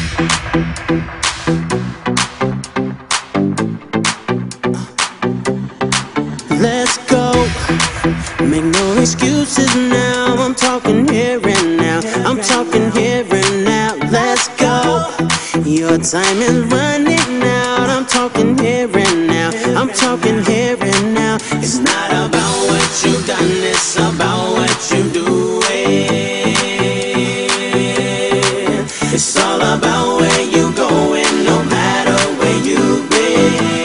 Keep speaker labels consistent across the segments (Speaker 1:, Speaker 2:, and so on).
Speaker 1: Let's go, make no excuses now. I'm talking here and now. I'm talking here and now. Let's go, your time is running out. I'm talking here and now. I'm talking here and now. It's not about what you've done, it's about what you do. It's all about where you going, no matter where you've been.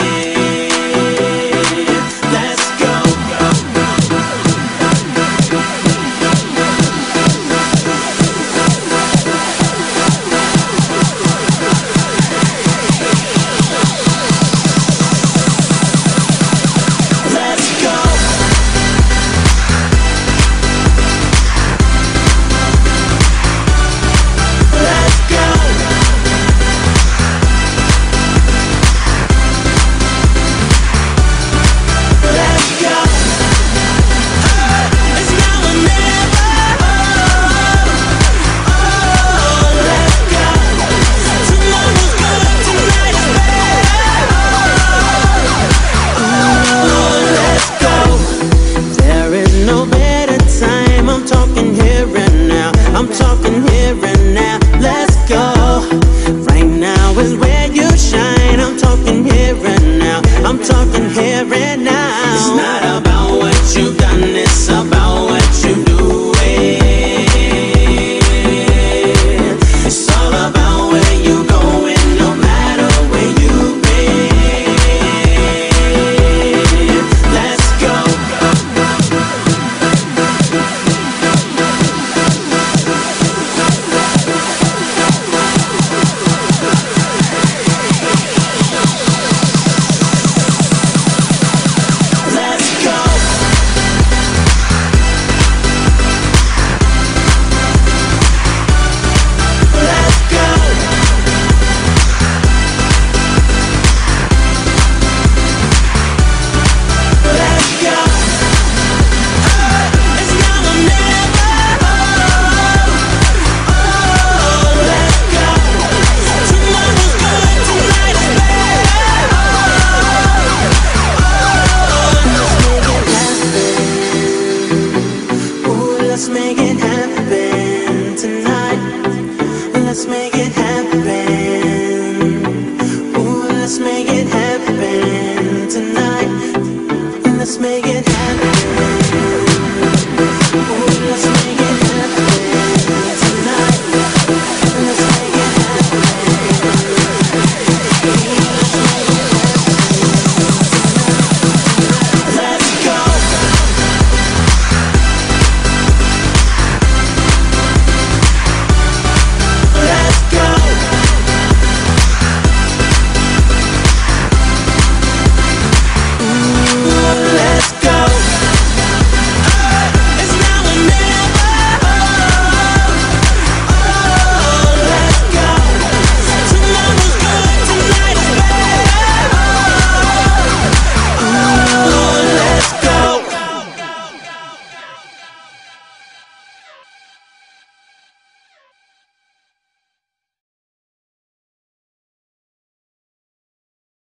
Speaker 1: I'm talking here and now. Let's go. Right now is where you shine. I'm talking here and now. I'm talking here and now. It's not about what you've done, it's about what you do. It's all about where you going, no matter where you've been. Let's go. Let's make it happen tonight. Let's make it